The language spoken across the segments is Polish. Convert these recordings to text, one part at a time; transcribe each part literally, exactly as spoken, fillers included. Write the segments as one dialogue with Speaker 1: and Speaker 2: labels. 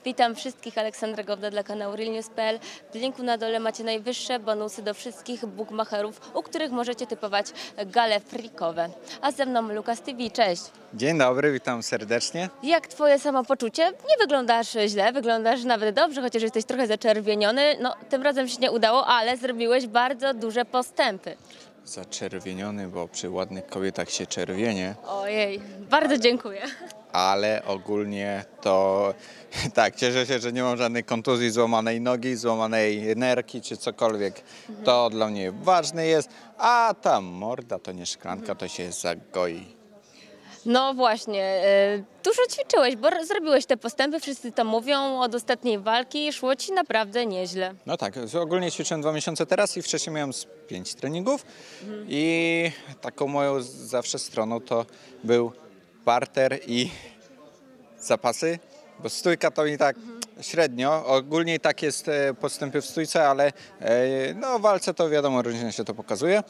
Speaker 1: Witam wszystkich, Aleksandra Gowda dla kanału real news kropka p l. W linku na dole macie najwyższe bonusy do wszystkich bookmacherów, u których możecie typować gale freakowe. A ze mną Lukas T V, cześć.
Speaker 2: Dzień dobry, witam serdecznie.
Speaker 1: Jak twoje samopoczucie? Nie wyglądasz źle, wyglądasz nawet dobrze, chociaż jesteś trochę zaczerwieniony. No, tym razem się nie udało, ale zrobiłeś bardzo duże postępy.
Speaker 2: Zaczerwieniony, bo przy ładnych kobietach się czerwienie,
Speaker 1: Ojej, bardzo dziękuję.
Speaker 2: ale ogólnie to tak, cieszę się, że nie mam żadnej kontuzji, złamanej nogi, złamanej nerki czy cokolwiek. Mhm. To dla mnie ważne jest, a ta morda to nie szklanka, to się zagoi.
Speaker 1: No właśnie, e, dużo ćwiczyłeś, bo zrobiłeś te postępy, wszyscy to mówią, od ostatniej walki szło ci naprawdę nieźle.
Speaker 2: No tak, ogólnie ćwiczyłem dwa miesiące teraz i wcześniej miałem z pięć treningów mhm. i taką moją zawsze stroną to był parter i zapasy, bo stójka to mi tak mhm. średnio, ogólnie tak jest postępy w stójce, ale no w walce to wiadomo, różnie się to pokazuje.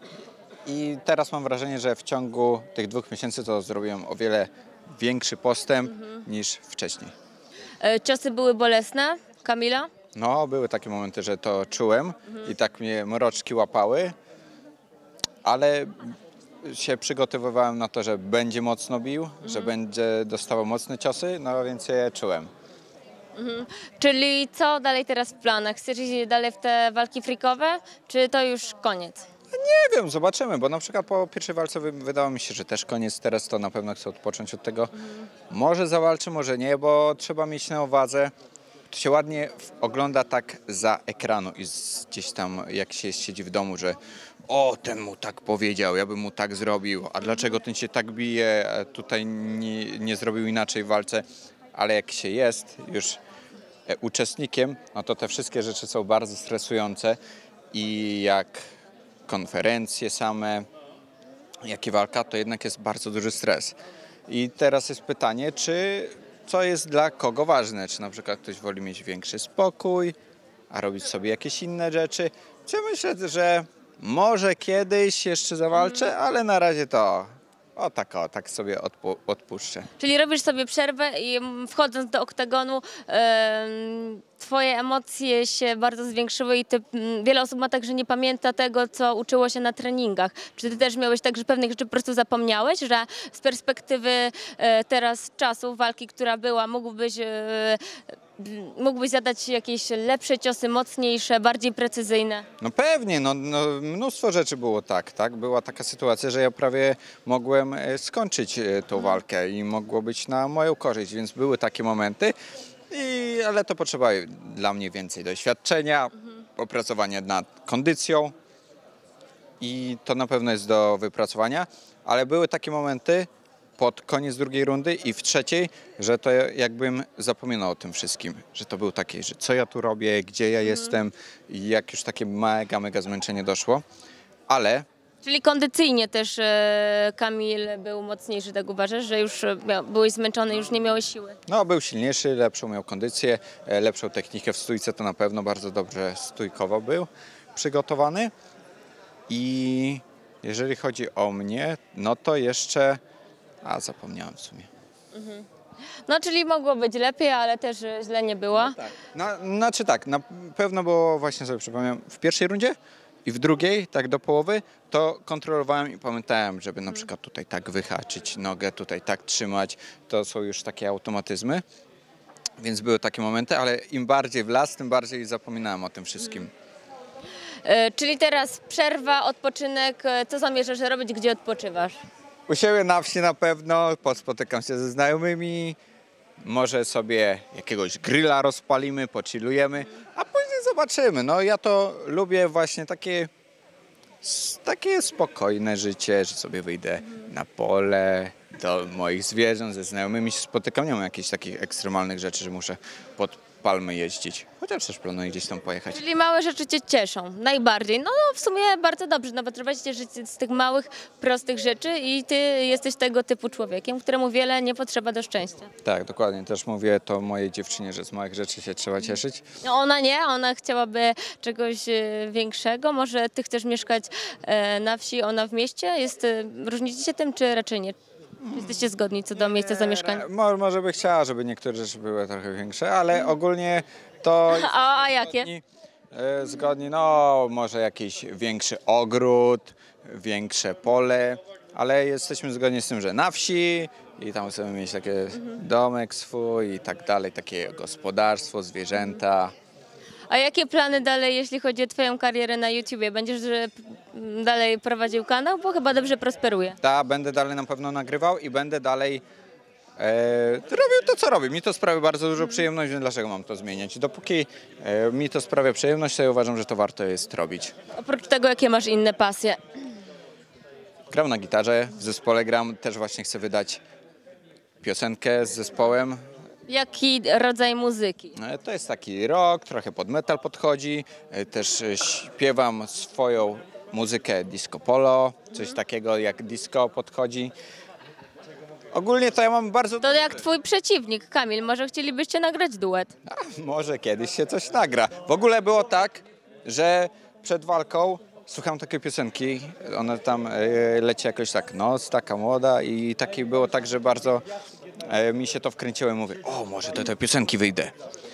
Speaker 2: I teraz mam wrażenie, że w ciągu tych dwóch miesięcy to zrobiłem o wiele większy postęp mhm. niż wcześniej.
Speaker 1: E, ciosy były bolesne, Kamila?
Speaker 2: No, były takie momenty, że to czułem mhm. i tak mnie mroczki łapały, ale się przygotowywałem na to, że będzie mocno bił, mhm. że będzie dostawał mocne ciosy, no więc je czułem.
Speaker 1: Mhm. Czyli co dalej teraz w planach? Chcesz iść dalej w te walki freakowe, czy to już koniec?
Speaker 2: Nie wiem, zobaczymy, bo na przykład po pierwszej walce wydało mi się, że też koniec, teraz to na pewno chcę odpocząć od tego. Mhm. Może zawalczę, może nie, bo trzeba mieć na uwadze. To się ładnie ogląda tak za ekranu i gdzieś tam jak się siedzi w domu, że o, ten mu tak powiedział, ja bym mu tak zrobił, a dlaczego ten się tak bije, tutaj nie, nie zrobił inaczej w walce, ale jak się jest już uczestnikiem, no to te wszystkie rzeczy są bardzo stresujące i jak konferencje same, jak i walka, to jednak jest bardzo duży stres. I teraz jest pytanie, czy co jest dla kogo ważne? Czy na przykład ktoś woli mieć większy spokój, a robić sobie jakieś inne rzeczy? Czy myślę, że może kiedyś jeszcze zawalczę, ale na razie to o tak, o, tak sobie odpu- odpuszczę.
Speaker 1: Czyli robisz sobie przerwę i wchodząc do oktagonu e, twoje emocje się bardzo zwiększyły i ty, wiele osób ma tak, że nie pamięta tego, co uczyło się na treningach. Czy ty też miałeś tak, że pewnych rzeczy po prostu zapomniałeś, że z perspektywy e, teraz czasu walki, która była, mógłbyś, e, mógłbyś zadać jakieś lepsze ciosy, mocniejsze, bardziej precyzyjne?
Speaker 2: No pewnie, no, no mnóstwo rzeczy było tak, tak. Była taka sytuacja, że ja prawie mogłem skończyć tą walkę i mogło być na moją korzyść, więc były takie momenty, i, ale to potrzeba dla mnie więcej doświadczenia, mhm. opracowania nad kondycją i to na pewno jest do wypracowania, ale były takie momenty pod koniec drugiej rundy i w trzeciej, że to jakbym zapominał o tym wszystkim, że to był taki, że co ja tu robię, gdzie ja mhm. jestem i jak już takie mega, mega zmęczenie doszło, ale...
Speaker 1: Czyli kondycyjnie też e, Kamil był mocniejszy, tak uważasz, że już miał, byłeś zmęczony, już nie miałeś siły?
Speaker 2: No, był silniejszy, lepszą miał kondycję, lepszą technikę w stójce, to na pewno bardzo dobrze stójkowo był przygotowany i jeżeli chodzi o mnie, no to jeszcze... A, zapomniałam w sumie.
Speaker 1: Mhm. No, czyli mogło być lepiej, ale też źle nie było.
Speaker 2: No tak. Na, znaczy tak, na pewno było, właśnie sobie przypomniałem, w pierwszej rundzie i w drugiej, tak do połowy, to kontrolowałem i pamiętałem, żeby na przykład tutaj tak wyhaczyć nogę, tutaj tak trzymać. To są już takie automatyzmy, więc były takie momenty, ale im bardziej w las, tym bardziej zapominałem o tym wszystkim.
Speaker 1: E, czyli teraz przerwa, odpoczynek. Co zamierzasz robić, gdzie odpoczywasz?
Speaker 2: U siebie na wsi na pewno, spotykam się ze znajomymi, może sobie jakiegoś grilla rozpalimy, pochillujemy, a później zobaczymy. No ja to lubię właśnie takie, takie spokojne życie, że sobie wyjdę na pole, do moich zwierząt, ze znajomymi się spotykam. Nie mam jakichś takich ekstremalnych rzeczy, że muszę pod palmy jeździć, chociaż też planuję gdzieś tam pojechać.
Speaker 1: Czyli małe rzeczy cię cieszą, najbardziej. No, no w sumie bardzo dobrze, no bo prowadzicie życie z tych małych, prostych rzeczy i ty jesteś tego typu człowiekiem, któremu wiele nie potrzeba do szczęścia.
Speaker 2: Tak, dokładnie. Też mówię to mojej dziewczynie, że z małych rzeczy się trzeba cieszyć.
Speaker 1: No ona nie, ona chciałaby czegoś e, większego. Może ty chcesz mieszkać e, na wsi, ona w mieście? Jest, e, różnicie się tym, czy raczej nie? Czy jesteście zgodni co do miejsca zamieszkania?
Speaker 2: Mo, może by chciała, żeby niektóre rzeczy były trochę większe, ale ogólnie to...
Speaker 1: A, a jakie?
Speaker 2: Zgodni, e, zgodni, no może jakiś większy ogród, większe pole, ale jesteśmy zgodni z tym, że na wsi i tam chcemy mieć taki domek swój i tak dalej, takie gospodarstwo, zwierzęta.
Speaker 1: A jakie plany dalej, jeśli chodzi o twoją karierę na YouTubie? Będziesz e, p- m, dalej prowadził kanał? Bo chyba dobrze prosperuje.
Speaker 2: Ta, będę dalej na pewno nagrywał i będę dalej e, robił to, co robię. Mi to sprawia bardzo dużo przyjemności, więc dlaczego mam to zmieniać? Dopóki e, mi to sprawia przyjemność, to ja uważam, że to warto jest robić.
Speaker 1: Oprócz tego, jakie masz inne pasje?
Speaker 2: Gram na gitarze, w zespole gram, też właśnie chcę wydać piosenkę z zespołem.
Speaker 1: Jaki rodzaj muzyki?
Speaker 2: E, To jest taki rock, trochę pod metal podchodzi. E, Też e, śpiewam swoją muzykę disco polo, coś takiego jak disco podchodzi. Ogólnie to ja mam bardzo...
Speaker 1: To jak twój przeciwnik, Kamil. Może chcielibyście nagrać duet?
Speaker 2: A, może kiedyś się coś nagra. W ogóle było tak, że przed walką słucham takiej piosenki, ona tam e, leci jakoś tak, noc taka młoda i taki było tak, że bardzo e, mi się to wkręciło i mówię, o może do tej piosenki wyjdę.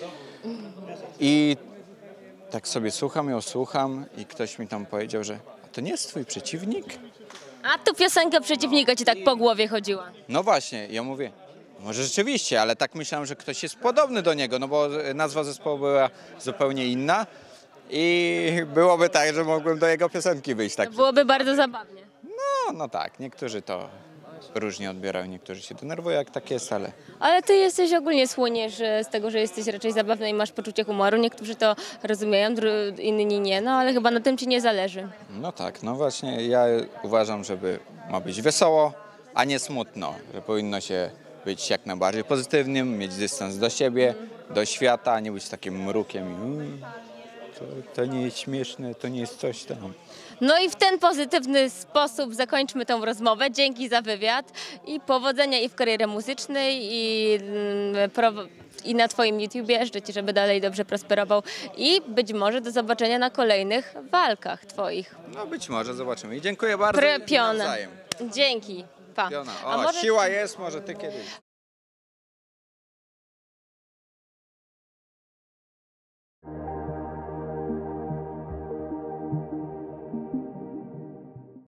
Speaker 2: I tak sobie słucham ją, słucham i ktoś mi tam powiedział, że a to nie jest twój przeciwnik?
Speaker 1: A tu piosenka przeciwnika ci tak po głowie chodziła.
Speaker 2: No właśnie, ja mówię, może rzeczywiście, ale tak myślałem, że ktoś jest podobny do niego, no bo nazwa zespołu była zupełnie inna i byłoby tak, że mogłem do jego piosenki wyjść. Tak.
Speaker 1: To byłoby bardzo zabawnie.
Speaker 2: No, no tak, niektórzy to różnie odbierają, niektórzy się denerwują, jak tak jest, ale
Speaker 1: Ale ty jesteś ogólnie słoniesz e, z tego, że jesteś raczej zabawny i masz poczucie humoru. Niektórzy to rozumieją, dru- inni nie, no ale chyba na tym ci nie zależy.
Speaker 2: no tak, no właśnie ja uważam, żeby ma być wesoło, a nie smutno, że powinno się być jak najbardziej pozytywnym, mieć dystans do siebie, do świata, a nie być takim mrukiem i "Mm, to, to nie jest śmieszne, to nie jest coś tam.
Speaker 1: No i w ten pozytywny sposób zakończmy tą rozmowę. Dzięki za wywiad i powodzenia i w karierze muzycznej i, mm, pro- i na twoim YouTubie. Życzę ci, żeby dalej dobrze prosperował i być może do zobaczenia na kolejnych walkach twoich.
Speaker 2: No być może, zobaczymy. I dziękuję bardzo. i
Speaker 1: Prepiona.
Speaker 2: nawzajem.
Speaker 1: Dzięki. Pa.
Speaker 2: Piona.
Speaker 1: A
Speaker 2: O,
Speaker 1: może-
Speaker 2: siła jest, może ty kiedyś.